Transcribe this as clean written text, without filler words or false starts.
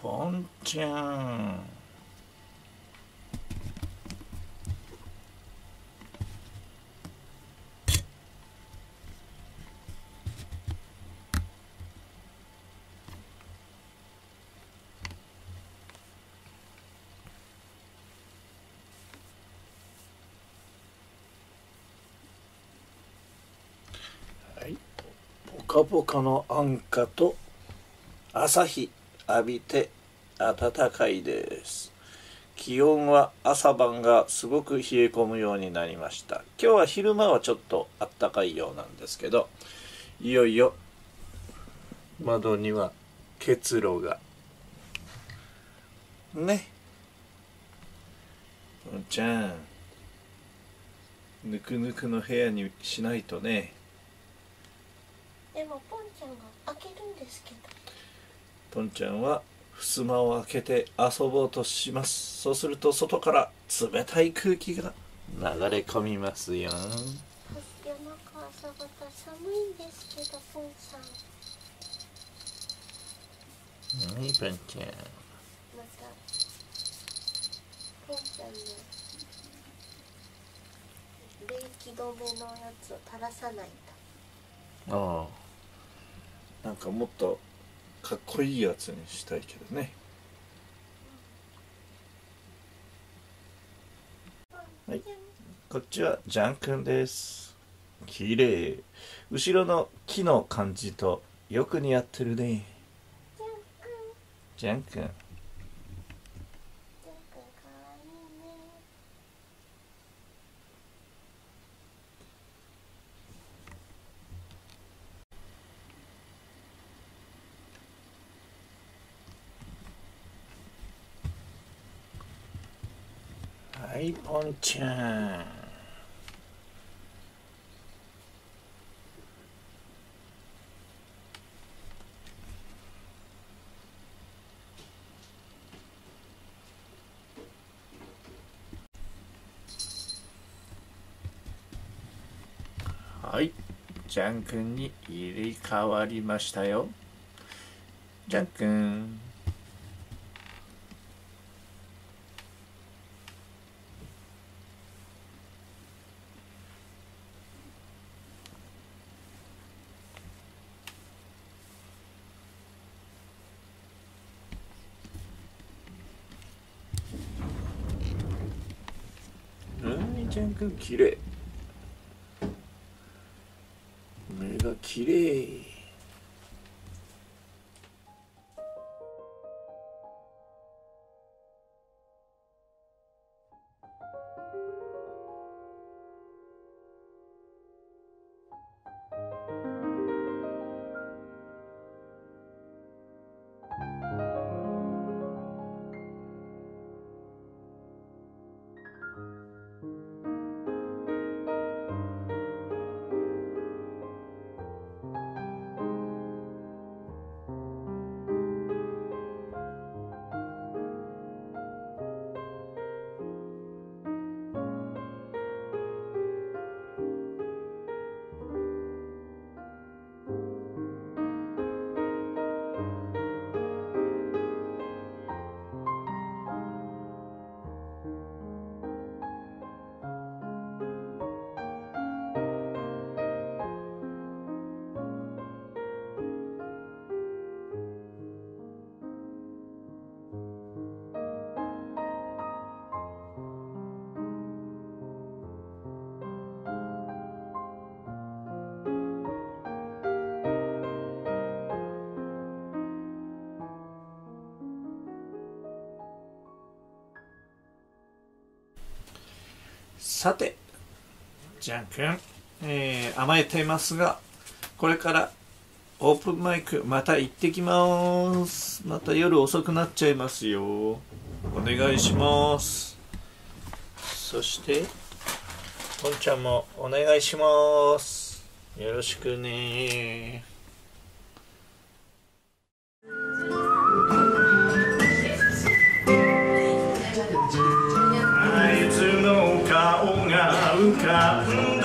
ポンちゃん。はい、ポカポカのあんかと朝日浴びて暖かいです。気温は朝晩がすごく冷え込むようになりました。今日は昼間はちょっと暖かいようなんですけど、いよいよ窓には結露がね。ポンちゃん、ぬくぬくの部屋にしないとね。 でもポンちゃんが開けるんですけど、 ポンちゃんは襖を開けて遊ぼうとします。そうすると外から冷たい空気が流れ込みますよ。 夜中朝方寒いんですけど、ポンさん。 はい、ポンちゃん。 またポンちゃんの冷気止めのやつを垂らさないと。 ああ、なんかもっとかっこいいやつにしたいけどね。はい、こっちはジャン君です。きれい。後ろの木の感じとよく似合ってるね。ジャン君。 ジャン君かわいいね。 はい、ポンちゃん。はい、ジャン君に入れ替わりましたよ。ジャン君。ジャン君きれい。目がきれい。さて、ジャン君、甘えていますが、これからオープンマイクまた行ってきます。また夜遅くなっちゃいますよ。お願いします。そしてポンちゃんもお願いします。よろしくね。あいつの顔が浮かん